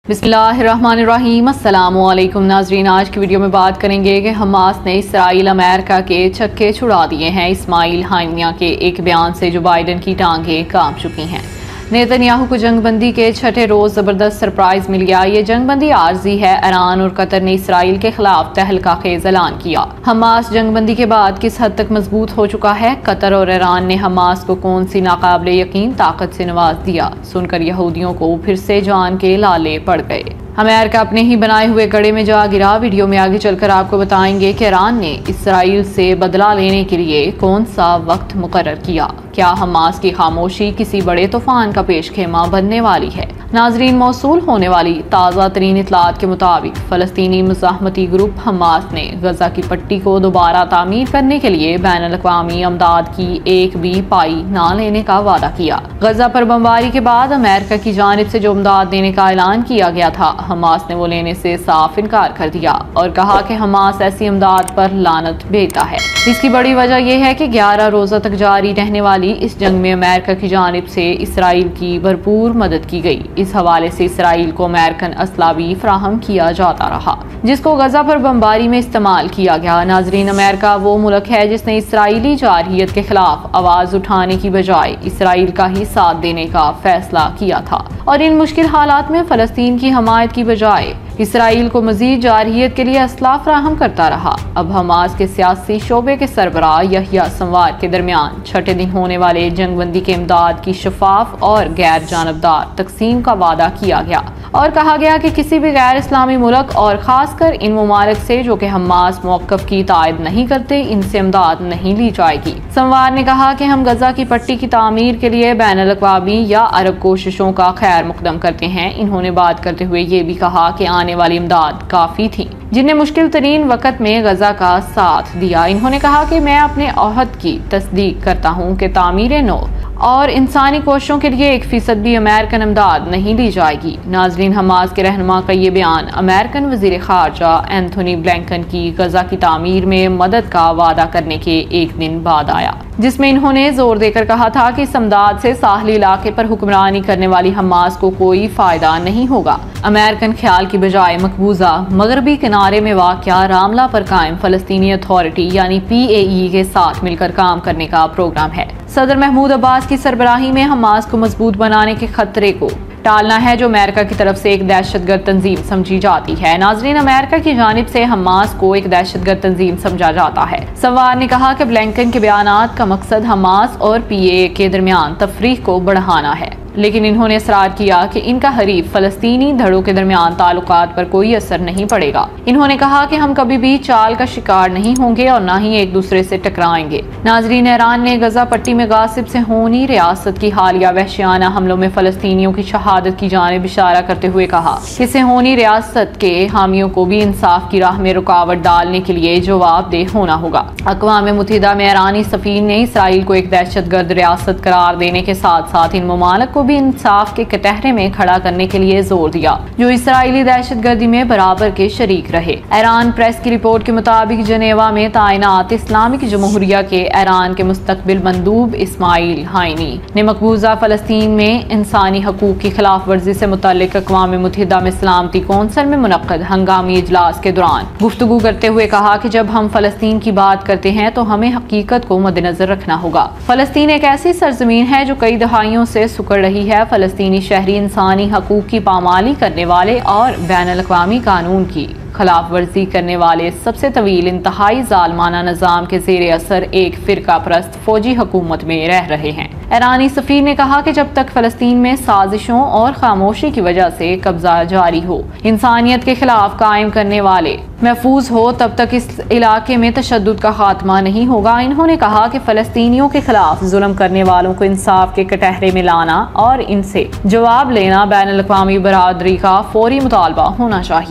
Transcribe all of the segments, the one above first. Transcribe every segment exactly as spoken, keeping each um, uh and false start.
बिस्मिल्लाहिर्रहमानिर्रहीम। अस्सलामुअलैकुम नाजरीन, आज की वीडियो में बात करेंगे कि हमास ने इसराइल अमेरिका के छक्के छुड़ा दिए हैं। इस्माइल हानिया के एक बयान से जो बाइडन की टांगें कांप चुकी हैं। नेतन्याहू को जंगबंदी के छठे रोज जबरदस्त सरप्राइज मिल गया। ये जंगबंदी आर्जी है। ईरान और कतर ने इसराइल के खिलाफ तहलका खेज ऐलान किया। हमास जंगबंदी के बाद किस हद तक मजबूत हो चुका है? कतर और ईरान ने हमास को कौन सी नाकाबिले यकीन ताकत से नवाज दिया? सुनकर यहूदियों को फिर से जान के लाले पड़ गए। अमेरिका अपने ही बनाए हुए गड़े में जा गिरा। वीडियो में आगे चलकर आपको बताएंगे कि ईरान ने इसराइल से बदला लेने के लिए कौन सा वक्त मुकर्रर किया। क्या हमास की खामोशी किसी बड़े तूफान का पेशखेमा बनने वाली है? नाजरीन, मौसूल होने वाली ताज़ा तरीन इतलात के मुताबिक फ़लस्तीनी मुज़ाहमती ग्रुप हमास ने गजा की पट्टी को दोबारा तामीर करने के लिए बैनुल-अक़वामी अमदाद की एक भी पाई ना लेने का वादा किया। गजा पर बमबारी के बाद अमेरिका की जानिब से जो इमदाद देने का ऐलान किया गया था, हमास ने वो लेने से साफ इनकार कर दिया और कहा कि हमास ऐसी इमदाद पर लानत भेजता है। इसकी बड़ी वजह यह है कि ग्यारह रोजा तक जारी रहने वाली इस जंग में अमेरिका की जानिब से इसराइल की भरपूर मदद की गई। इस हवाले से इसराइल को अमेरिकन असला भी फराहम किया जाता रहा, जिसको गजा पर बमबारी में इस्तेमाल किया गया। नाजरीन, अमेरिका वो मुल्क है जिसने इसराइली जारहियत के खिलाफ आवाज उठाने की बजाय इसराइल का ही साथ देने का फैसला किया था और इन मुश्किल हालात में फलस्तीन की हमायत की बजाय इसराइल को मजीद जारहियत के लिए असला फराहम करता रहा। अब हमास के सियासी शोबे के सरबराह यहिया संवार के दरमियान छठे दिन होने वाले जंगबंदी के इमदाद की शफाफ और गैर जानबदार तकसीम का वादा किया गया और कहा गया कि किसी भी गैर इस्लामी मुल्क और खासकर इन ममालिक से जो कि हमास मौक़िफ़ की तायद नहीं करते, इनसे इमदाद नहीं ली जाएगी। संवार ने कहा कि हम गजा की पट्टी की तामीर के लिए बैनुल-अक़वामी या अरब कोशिशों का खैर मुक़दम करते हैं। इन्होंने बात करते हुए ये भी कहा कि आने वाली इमदाद काफी थी जिन्हें मुश्किल तरीन वक़्त में गजा का साथ दिया। इन्होंने कहा कि मैं अपने अहद की तस्दीक करता हूँ कि तामीर नौ और इंसानी कोशिशों के लिए एक फीसद भी अमेरिकन इमदाद नहीं ली जाएगी। नाजरीन, हमास के रहनुमा का ये बयान अमेरिकन वज़ीर ख़ारजा एंथोनी ब्लिंकन की गजा की तामीर में मदद का वादा करने के एक दिन बाद आया, जिसमें इन्होंने जोर देकर कहा था कि इस इमदाद से साहली इलाके पर हुक्मरानी करने वाली हमास को कोई फायदा नहीं होगा। अमेरिकन ख्याल की बजाय मकबूजा मगरबी किनारे में वाक़या रामला पर कायम फ़लस्तीनी अथॉरिटी यानी पी ए ई के साथ मिलकर काम करने का प्रोग्राम है। सदर महमूद अब्बास की सरबराही में हमास को मजबूत बनाने के खतरे को टालना है जो अमेरिका की तरफ से एक दहशतगर्द तंजीम समझी जाती है। नाजरीन, अमेरिका की जानिब से हमास को एक दहशतगर्द तंजीम समझा जाता है। संवार ने कहा कि ब्लिंकन के बयानात का मकसद हमास और पी ए ए के दरमियान तफरीक को बढ़ाना है, लेकिन इन्होंने इसरार किया कि इनका हरीफ फलस्तीनी धड़ों के दरमियान ताल्लुकात पर कोई असर नहीं पड़ेगा। इन्होंने कहा कि हम कभी भी चाल का शिकार नहीं होंगे और न ही एक दूसरे से टकराएंगे। नाजरीन, ईरान ने गजा पट्टी में गासिब से होनी रियासत की हालिया वहशियाना हमलों में फलस्तीनियों की शहादत की जानिब इशारा करते हुए कहा कि सेहोनी रियासत के हामियों को भी इंसाफ की राह में रुकावट डालने के लिए जवाबदेह होना होगा। अक़वाम मुत्तहिदा में ईरानी सफ़ीर ने इसराइल को एक दहशतगर्द रियासत करार देने के साथ साथ इन ममालिक को भी इंसाफ के कटहरे में खड़ा करने के लिए जोर दिया जो इसराइली दहशतगर्दी में बराबर के शरीक रहे। ईरान प्रेस की रिपोर्ट के मुताबिक जनेवा में तैनात इस्लामिक जमहूरिया के ईरान के मुस्तकबिल मंदूब इस्माइल हाइनी ने मकबूजा फलस्तीन में इंसानी हकूक की खिलाफ वर्जी से मुतल्लिक अक़वाम मुत्तहिदा में सलामती कौंसिल में मुनक्कद हंगामी इजलास के दौरान गुफ्तगू करते हुए कहा कि जब हम फलस्तीन की बात करते हैं तो हमें हकीकत को मद्देनजर रखना होगा। फलस्तीन एक ऐसी सरजमीन है जो कई दहाइयों से सुकड़ रही है। फलस्तीनी शहरी इंसानी हकूक की पामाली करने वाले और बैनुल-अक़वामी कानून की खिलाफ वर्जी करने वाले सबसे तवील इंतहाई जालमाना निज़ाम के ज़ेरे असर एक फ़िरका परस्त फौजी हुकूमत में रह रहे हैं। ईरानी सफ़ीर ने कहा कि जब तक फ़लस्तीन में साजिशों और खामोशी की वजह से कब्जा जारी हो, इंसानियत के खिलाफ कायम करने वाले महफूज हो, तब तक इस इलाके में तशद्दुद का खात्मा नहीं होगा। इन्होंने कहा कि फ़लस्तीनियों के खिलाफ जुल्म करने वालों को इंसाफ के कटहरे में लाना और इनसे जवाब लेना बैनुल-अक़वामी बरादरी का फौरी मुतालबा होना चाहिए।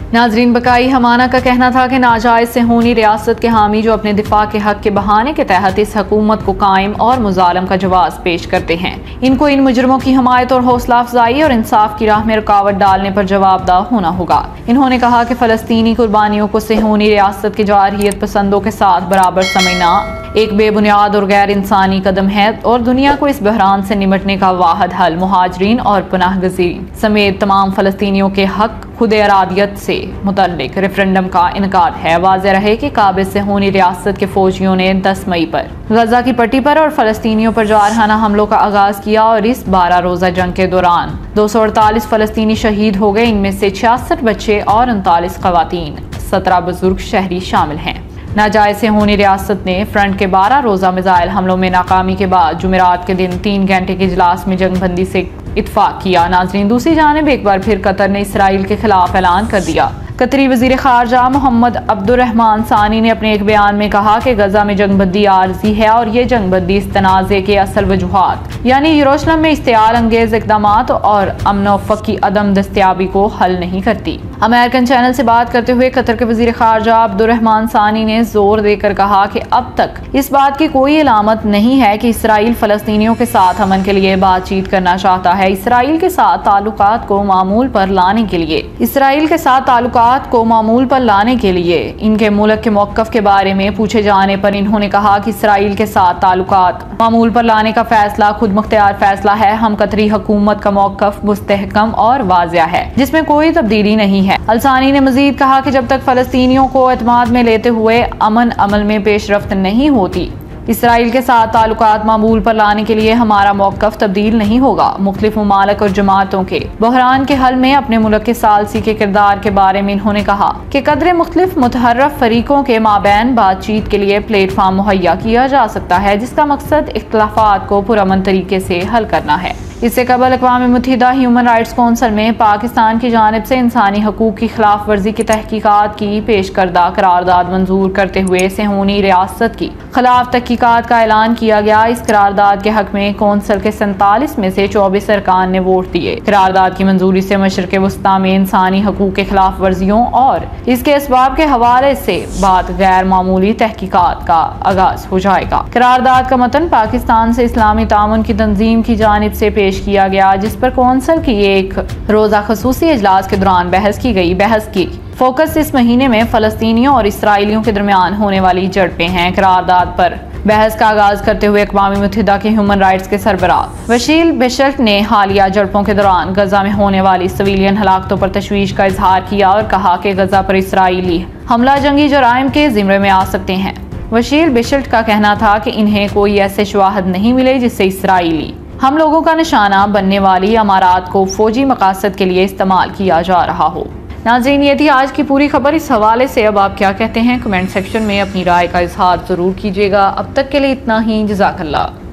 नाजरीन, बकाई हमाना का कहना था कि नाजायज सेहूनी रियासत के हामी जो अपने दिफा के हक के बहाने के तहत इस हुकूमत को कायम और मुजालम का जवाब पेश करते हैं, इनको इन मुजरमों की हमायत और हौसला अफजाई और इंसाफ की राह में रुकावट डालने पर जवाबदाह होना होगा। इन्होंने कहा कि फलस्तीनी कुर्बानियों को सेहूनी रियासत के जारहियत पसंदों के साथ बराबर समझना एक बेबुनियाद और गैर इंसानी कदम है और दुनिया को इस बहरान से निमटने का वाहिद हल मुहाजरीन और पनाहगज़ीन समेत तमाम फलस्तीनियों के हक खुद इरादियत से मुतल्लिक रेफरेंडम का इनकार है। वाज़ेह रहे कि काबिल सेहूनी रियासत के फौजियों ने दस मई पर गजा की पट्टी पर और फलस्तीनियों पर जारहाना हमलों का आगाज किया और इस बारह रोजा जंग के दौरान दो सौ अड़तालीस फलस्तीनी शहीद हो गए। इनमें से छियासठ बच्चे और उनतालीस खवातीन, सत्रह बुजुर्ग शहरी शामिल हैं। नाजायज सेहूनी रियासत ने फ्रंट के बारह रोजा मिसाइल हमलों में नाकामी के बाद जुमेरात के दिन तीन घंटे के इजलास में जंगबंदी से इत्फाक किया। नाजरीन, दूसरी जानिब एक बार फिर कतर ने इसराइल के खिलाफ ऐलान कर दिया। कतरी वजीर खारजा मोहम्मद अब्दुर्रहमान सानी ने अपने एक बयान में कहा कि गजा में जंगबंदी आर्जी है और ये जंगबंदी इस तनाज़े के असल वजूहात यानी यरूशलेम में इश्तियाल अंगेज इकदाम और अमन वफ़क़ की अदम दस्तियाबी को हल नहीं करती। अमेरिकन चैनल से बात करते हुए कतर के वजीर खारजा अब्दुर्रहमान सानी ने जोर देकर कहा कि अब तक इस बात की कोई अलामत नहीं है कि इसराइल फलस्तीनियों के साथ अमन के लिए बातचीत करना चाहता है। इसराइल के साथ ताल्लुकात को मामूल पर लाने के लिए इसराइल के साथ ताल्लुकात को मामूल पर लाने के लिए इनके मुल्क के मौक़िफ़ के बारे में पूछे जाने पर इन्होंने कहा कि इसराइल के साथ ताल्लुकात मामूल पर लाने का फैसला खुद मुख्तियार फैसला है। हम कतरी हुकूमत का मौक़िफ़ मुस्तहकम और वाज़िह है जिसमें कोई तब्दीली नहीं है। अलसानी ने मजीद कहा कि जब तक फलस्तीनियों को एतमाद में लेते हुए अमन अमल में पेशरफ्त नहीं होती, इसराइल के साथ ताल्लुकात मामूल पर लाने के लिए हमारा मौक़िफ़ तब्दील नहीं होगा। मुख्तलिफ ममालिक और जमातों के बहरान के हल में अपने मुल्क के सालसी के किरदार के बारे में इन्होंने कहा कि कदरे मुख्तलिफ मुतहर्रफ फरीकों के माबैन बातचीत के लिए प्लेटफार्म मुहैया किया जा सकता है जिसका मकसद इख्तिलाफात को पुरअमन तरीके से हल करना है। इससे कबल अक़वाम मुत्तहिदा ह्यूमन राइट्स कौंसिल में पाकिस्तान की जानिब से इंसानी हकूक़ की खिलाफ वर्जी की तहकीकात की पेश करदा करारदाद मंजूर करते हुए सेहूनी रियासत की खिलाफ तहकीकात का ऐलान किया गया। इस करारदाद के हक में कौंसिल के सैंतालीस में से चौबीस अरकान ने वोट दिए। करारदाद की मंजूरी से मशरिक़ वस्ता में इंसानी हकूक़ के खिलाफ वर्जियों और इसके असबाब के हवाले से बात गैर मामूली तहकीकात का आगाज हो जाएगा। करारदाद का मतन पाकिस्तान से इस्लामी तामुन की तंजीम की जानिब से पेश किया गया जिस पर कौंसिल की एक रोजा खसूसी इजलास के दौरान बहस की गई। बहस की फोकस इस महीने में फलस्तीनियों और इसराइलियों के दरमियान होने वाली झड़पें हैं। करारदाद पर बहस का आगाज करते हुए अक़वाम मुत्तहिदा के ह्यूमन राइट्स के सरबराह वशील बेशल्ट ने हालिया झड़पों के दौरान गजा में होने वाली सिविलियन हलाकतों पर तशवीश का इजहार किया और कहा कि गजा पर इसराइली हमला जंगी जराइम के ज़िम्मे में आ सकते हैं। वशील बेशल्ट का कहना था कि इन्हें कोई ऐसे शवाहद नहीं मिले जिससे इसराइली हम लोगों का निशाना बनने वाली अमारात को फौजी मकासद के लिए इस्तेमाल किया जा रहा हो। नाज़रीन, ये थी आज की पूरी खबर। इस हवाले से अब आप क्या कहते हैं कमेंट सेक्शन में अपनी राय का इजहार ज़रूर कीजिएगा। अब तक के लिए इतना ही। जज़ाकल्लाह।